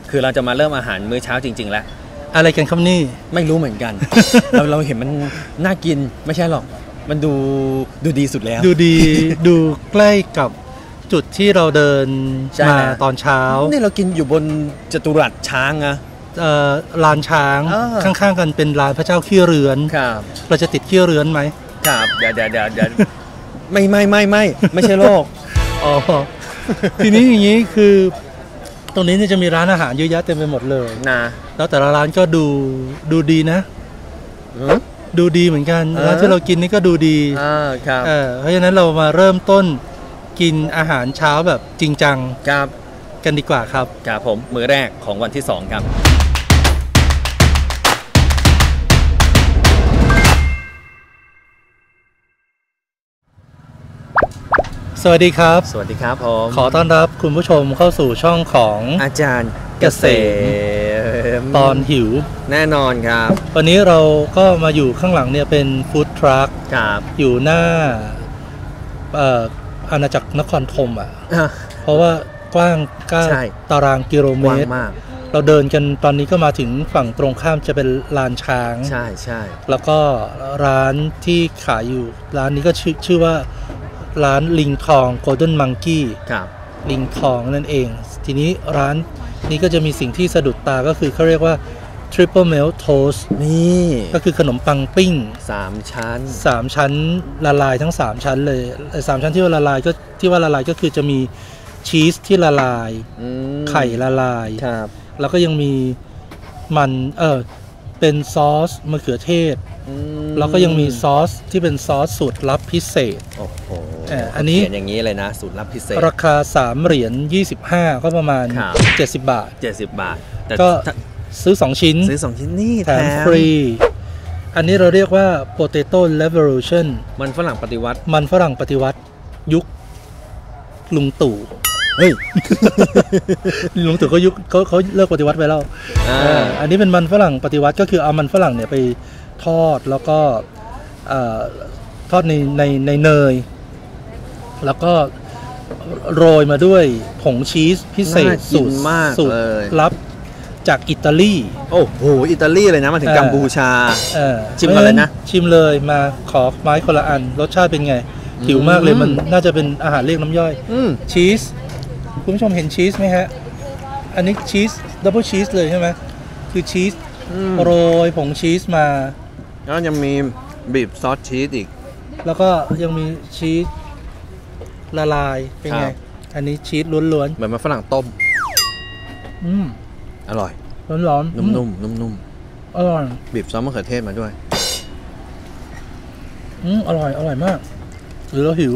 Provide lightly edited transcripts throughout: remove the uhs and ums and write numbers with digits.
คือเราจะมาเริ่มอาหารมื้อเช้าจริงๆแล้วอะไรกันครับนี่ไม่รู้เหมือนกัน เราเห็นมันน่ากินไม่ใช่หรอกมันดูดีสุดแล้วดูดี ดูใกล้กับจุดที่เราเดินมาตอนเช้านี่เรากินอยู่บนจตุรัสช้างอะลานช้างข้างๆกันเป็นลานพระเจ้าขี้เรือนเราจะติดขี้เรือนไหมครับเดี๋ยวไม่ใช่โรคอ๋อทีนี้อย่างนี้คือตรงนี้เนี่ยจะมีร้านอาหารเยอะแยะเต็มไปหมดเลยนะแล้วแต่ละร้านก็ดูดีนะดูดีเหมือนกันร้านที่เรากินนี่ก็ดูดีครับเพราะฉะนั้นเรามาเริ่มต้นกินอาหารเช้าแบบจริงจังกันดีกว่าครับครับผมมื้อแรกของวันที่2ครับสวัสดีครับสวัสดีครับผมขอต้อนรับคุณผู้ชมเข้าสู่ช่องของอาจารย์เกษมตอนหิวแน่นอนครับวันนี้เราก็มาอยู่ข้างหลังเนี่ยเป็นฟู้ดทรัคอยู่หน้าอาณาจักรนครธมเพราะว่ากว้าง9ตารางกิโลเมตรเราเดินกันตอนนี้ก็มาถึงฝั่งตรงข้ามจะเป็นลานช้างใช่แล้วก็ร้านที่ขายอยู่ร้านนี้ก็ชื่อว่าร้านลิงทอง Golden Monkey ลิงทองนั่นเองทีนี้ร้านนี้ก็จะมีสิ่งที่สะดุดตาก็คือเขาเรียกว่า Triple Melt Toast นี่ก็คือขนมปังปิ้ง 3 ชั้นละลายทั้ง3ชั้นเลย3ชั้นที่ว่าละลายก็คือจะมีชีสที่ละลายไข่ละลายแล้วก็ยังมีมันเป็นซอสมะเขือเทศแล้วก็ยังมีซอสที่เป็นซอสสูตรลับพิเศษโอ้โหอันนี้อย่างนี้เลยนะสูตรลับพิเศษราคา3เหรียญ25ก็ประมาณ70 บาทก็ซื้อ2ชิ้นนี่แถมฟรีอันนี้เราเรียกว่า Potato Revolution มันฝรั่งปฏิวัติยุคลุงตู่เฮ้ยลุงตู่เขาเลิกปฏิวัติไปแล้วอันนี้เป็นมันฝรั่งปฏิวัติก็คือเอามันฝรั่งเนี่ยไปทอดแล้วก็ทอดในเนยแล้วก็โรยมาด้วยผงชีสพิเศษสูตรลับจากอิตาลีโอ้โหอิตาลีเลยนะมาถึงกัมพูชาชิมกันเลยนะชิมเลยมาขอไม้คนละอันรสชาติเป็นไงหิวมากเลยมันน่าจะเป็นอาหารเรียกน้ำย่อยชีสคุณผู้ชมเห็นชีสไหมฮะอันนี้ชีสดับเบิลชีสเลยใช่ไหมคือชีสโรยผงชีสมาแล้วยังมีบีบซอสชีสอีกแล้วก็ยังมีชีสละลายเป็นไงอันนี้ชีสล้วนๆเหมือนมันฝรั่งต้มอร่อยร้อนๆนุ่มอร่อยบีบซอสมะเขือเทศมาด้วยอร่อยมากหรือเราหิว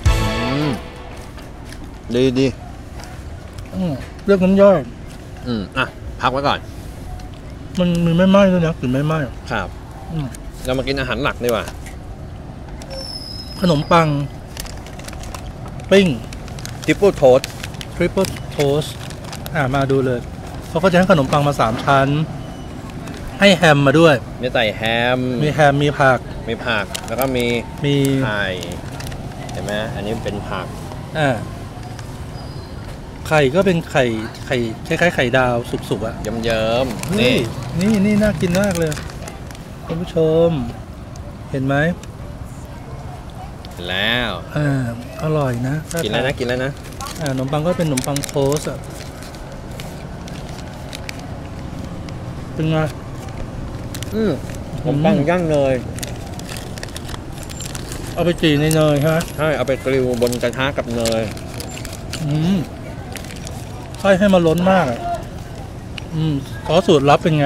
ดีเรียกน้ำย่อยพักไว้ก่อนมันมีไม่ไหม้ด้วยนะกลิ่นไม่ไหม้ครับเรามากินอาหารหลักดีกว่าขนมปังปิ้ง Triple Toast มาดูเลยเขาก็จะให้ขนมปังมา3ชั้นให้แฮมมาด้วยมีใส่แฮมมีผักแล้วก็มีไข่เห็นไหมอันนี้เป็นผักไข่ก็เป็นไข่คล้ายๆไข่ดาวสุกๆเยิ้มๆนี่น่ากินมากเลยคุณผู้ชมเห็นไหมแล้วอร่อยนะกินแล้วนะขนมปังก็เป็นขนมปังโทสต์เป็นไงขนมปังย่างเนยเอาไปจี่ในเนยใช่ไหมใช่เอาไปกริลบนกระทะกับเนยใช่ให้มันล้นมากซอสสูตรลับเป็นไง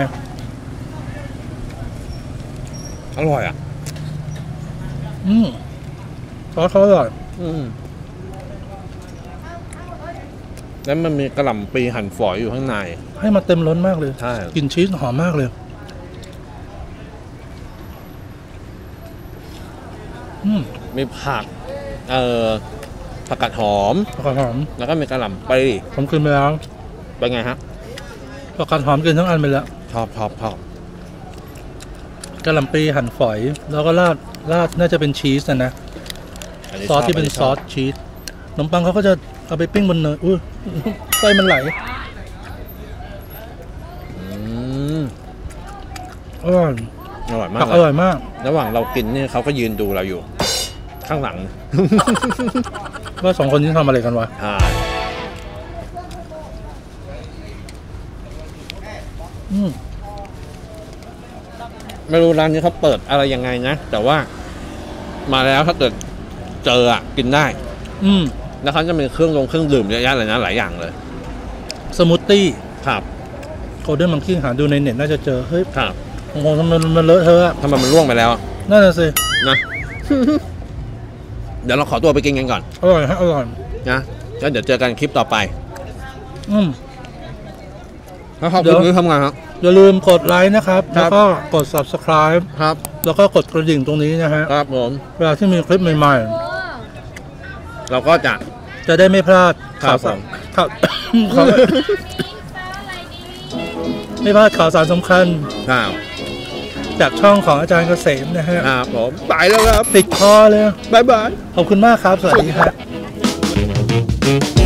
อร่อยซอสเขาอร่อยแล้วมันมีกระหล่ำปีหั่นฝอยอยู่ข้างในให้มาเต็มล้นมากเลยใช่กลิ่นชีสหอมมากเลยมีผักผักกาดหอมแล้วก็มีกระหล่ำปีผมกินไปแล้วเป็นไงฮะผักกาดหอมกินทั้งอันไปแล้วชอบกระหล่ำปีหั่นฝอยแล้วก็ราดน่าจะเป็นชีสนะซอสที่เป็นซอสชีสขนมปังเขาก็จะเอาไปปิ้งบนเนยไส้มันไหลอร่อยอร่อยมาผักกอร่อยมากระหว่างเรากินนี่เขาก็ยืนดูเราอยู่ ข้างหลังว่า2 คนนี้ทำอะไรกันวะไม่รู้ร้านนี้เขาเปิดอะไรยังไงนะ แต่ว่ามาแล้วถ้าเกิดเจออ่ะกินได้ แล้วเขาจะมีเครื่องดื่มเยอะแยะเลยนะหลายอย่างเลยสมูทตี้ครับโกลเด้นมังคีหาดูในเน็ตน่าจะเจอเฮ้ยครับโอ้โหทำไมมันเลอะเทอะทำไมมันร่วงไปแล้วอะนั่นน่ะสินะ เดี๋ยวเราขอตัวไปกินกันก่อนอร่อยฮะอร่อยนะแล้วเดี๋ยวเจอกันคลิปต่อไป แล้วขอบเดี๋คุณยวที่ทำงานครับอย่าลืมกดไลค์นะครับครัแล้วบก็กด subscribe ครับแล้วก็กดกระดิ่งตรงนี้นะฮะครับผมเวลาที่มีคลิปใหม่เราก็จะๆ จะได้ไม่พลาดครับผมข่าว ไม่พลาดข่าวสารสำคัญครับจากช่องของอาจารย์เกษมนะฮะครับผมไปแล้วครับติดคอเลยบ๊ายบายขอบคุณมากครับ สวัสดีครับ